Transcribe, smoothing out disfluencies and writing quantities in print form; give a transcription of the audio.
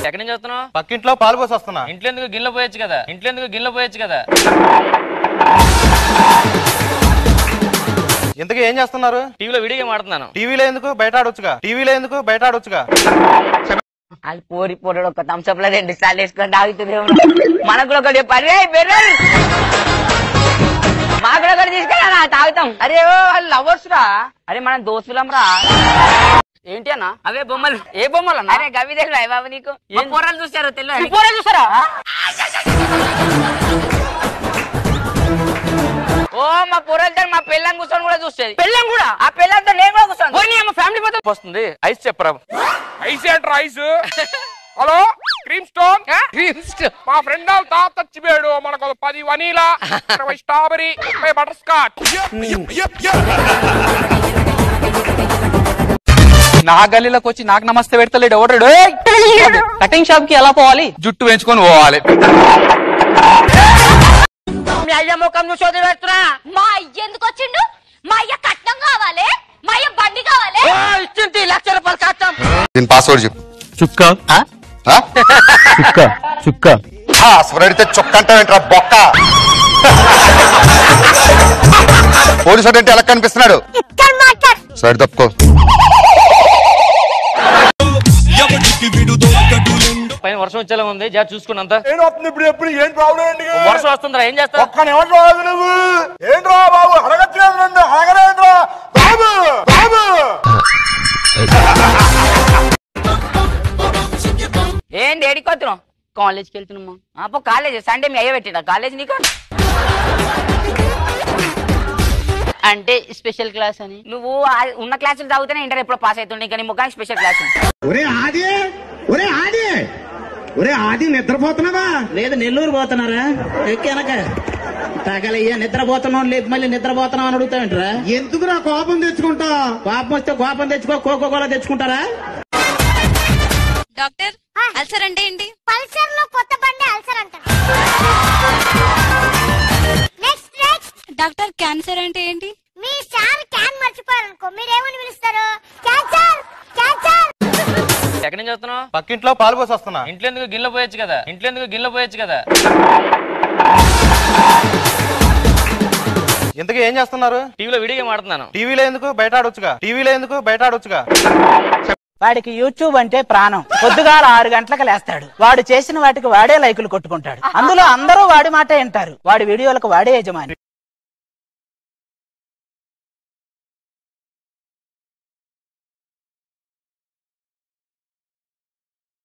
ఎక్కడి నుంచి వస్తున్నావు? పక్కింట్లో పాలు పోసి వస్తున్నా. ఇంట్లో ఎందుకు గిన్నె పోయొచ్చు కదా? ఇంట్లో ఎందుకు గిన్నె పోయొచ్చు కదా? ఇంతకీ ఏం చేస్తున్నారు? టీవీలో వీడియో గేమ్ ఆడుతున్నాను. టీవీలో ఎందుకు బయట ఆడొచ్చుగా? టీవీలో ఎందుకు బయట ఆడొచ్చుగా? అది పోరి పోరాడు ఒక థమ్స్అప్ లో 2 సార్లు వేసుకొని తాగుతుంది. మనకు కూడా ఒకటి పని మాకు కూడా ఒకటి తీసుకెళ్ళా తాగుతాం. అరే వాళ్ళు లవర్స్ రా. అరే మనం దోస్తులం రా. ఏంటి అన్న అవే బొమ్మలు? ఏ బొమ్మలు అన్న? అరే గవి తెలియదు బాబు నీకు. ఏం పోరాలు చూసారో తెలియదు. పోరాలు చూసారా? ఓ మా పోరాలతో మా పెళ్ళం కూర్చొని కూడా చూస్తుంది. పెళ్ళం కూడా? ఆ పెళ్ళంతో నేను కూడా కూర్చోను. ఫ్యామిలీ మొత్తం వస్తుంది. ఐస్ చెప్పరా? ఐస్ ఏంట్రా ఐస్? Hello Cream Stone. మా ఫ్రెండ్ తాత చచ్చిపోయాడు. మనకు 10 వనీలా, 20 స్ట్రాబెరీ, 30 బటర్ స్కాచ్. నా గల్లీలోకి వచ్చి నాకు నమస్తే పెడతలేడు ఎవడాడు? కటింగ్ షాప్ కి ఎలా పోవాలి? జుట్టు పెంచుకొని పోవాలి. మీ అయ్య ముఖం చూసి వదిలిపెడుతున్నా. మా అయ్య ఎందుకు వచ్చిండు? మా అయ్య కట్నం కావాలి, మా అయ్య బండి కావాలి. ఇచ్చింది 1,00,000 రూపాయలు కట్టం. దీని పాస్వర్డ్ చెప్పు. చుక్క చుక్క చుక్క. అడితే చుక్క అంటావేంట్రా బొక్క? పోలీసు అంటే ఎలా కనిపిస్తున్నాడు? సరే తప్పుకో. పైన వర్షం వచ్చేలా ఉంది, జాగ్రత్త చూసుకున్నంత. ఇప్పుడు ఎప్పుడు ఏం ప్రాబ్లం అండి? వర్షం వస్తుందిరా, ఏం చేస్తావు? ఒక్క నిమిషం ఆగు నువ్వు. ఏంట్రా బాబు అడగట్లేదు నన్ను. అడగలేంట్రా బాబు బాబు. ఏంటి ఏడికి వస్తున్నాం? కాలేజ్కి వెళ్తున్నామా? అప్పు కాలేజ్ సండే మీ అయ్య పెట్టిండా కాలేజ్ నీకు? అంటే స్పెషల్ క్లాస్ అని నువ్వు ఉన్న క్లాసులు చదువుతానే ఇంటర్ ఎప్పుడో పాస్ అవుతుండే. ఇంకా నీ ముఖానికి స్పెషల్ క్లాస్. ఒరే ఆది నిద్రపోతున్నావా? లేదు నెల్లూరు పోతున్నారా? ఎక్కానక తగలయ్యా నిద్రపోతున్నావు. లేదు మళ్ళీ నిద్రపోతున్నావు అని అడుగుతావేంట్రా? ఎందుకు నా కోపం తెచ్చుకుంటా? కోపం వస్తే కోపం తెచ్చుకో, కోకో కోలా తెచ్చుకుంటారా? డాక్టర్ అల్సర్ అంటే ఏంటి? పల్సర్ లో కొత్త బండి అల్సర్ అంటారు. నెక్స్ట్ డాక్టర్ క్యాన్సర్ అంటే ఏంటి? మీ సార్ క్యాన్ మర్చిపోయారు అనుకో, మీరేమని పిలుస్తారు? Cancer cancer. ఎక్కడి నుంచి వస్తున్నావు? పక్కింట్లో పాలు పోసి వస్తున్నా. ఇంట్లో ఎందుకు గిన్నె పోయొచ్చు కదా? ఇంట్లో ఎందుకు గిన్నె పోయొచ్చు కదా? ఇంతకీ ఏం చేస్తున్నారు? టీవీలో వీడియో గేమ్ ఆడుతున్నాను. టీవీలో ఎందుకు బయట ఆడొచ్చుగా? టీవీలో ఎందుకు బయట ఆడొచ్చుగా? వాడికి యూట్యూబ్ అంటే ప్రాణం. పొద్దుగాల 6 గంటలకు లేస్తాడు. వాడు చేసిన వాటికి వాడే లైకులు కొట్టుకుంటాడు. అందులో అందరూ వాడి మాట వింటారు. వాడి వీడియోలకు వాడే యజమాని.